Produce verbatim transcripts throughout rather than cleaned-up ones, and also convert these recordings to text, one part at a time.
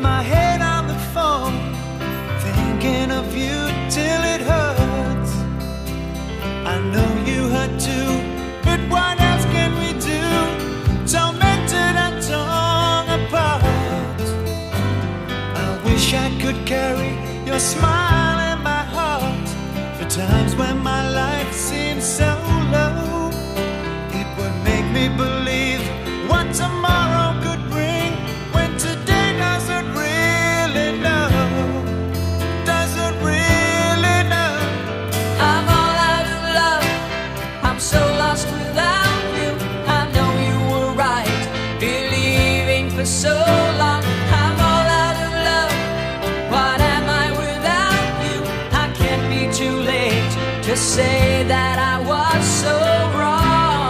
my head on the phone, thinking of you till it hurts. I know you hurt too, but what else can we do? Tormented and torn apart. I wish I could carry your smile in my heart for times when my life seems so low. It would make me believe what tomorrow could bring, when today doesn't really know, doesn't really know. I'm all out of love, I'm so lost without you. I know you were right, believing for so long. I'm all out of love, what am I without you? I can't be too late to say that I was so wrong.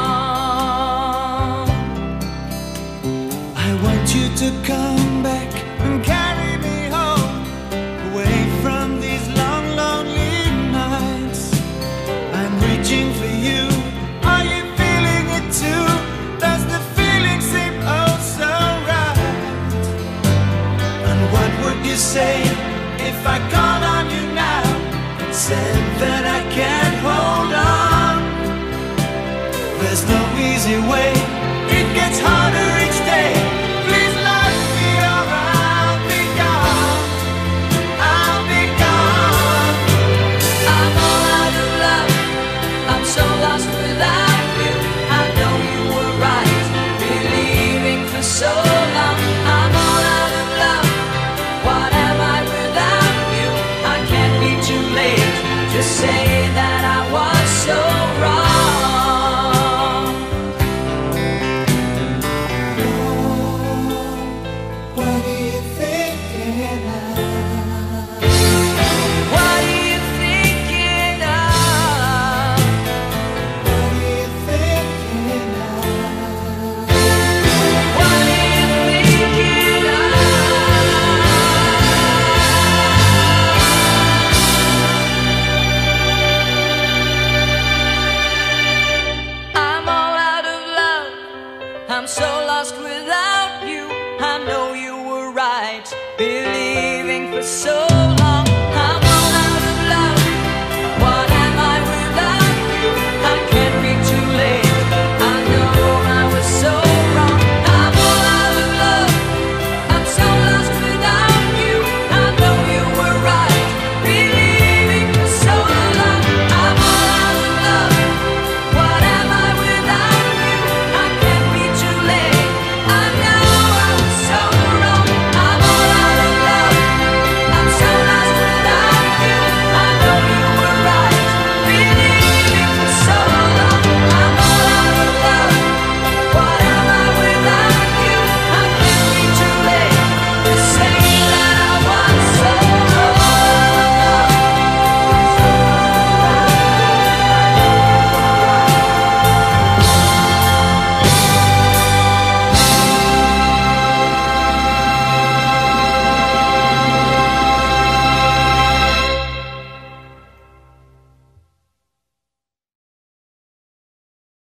I want you to come back and carry me home, away from these long, lonely nights. I'm reaching for you, are you feeling it too? Does the feeling seem oh so right? And what would you say if I called on you now, said that I can't hold on? There's no easy way, it gets harder each day.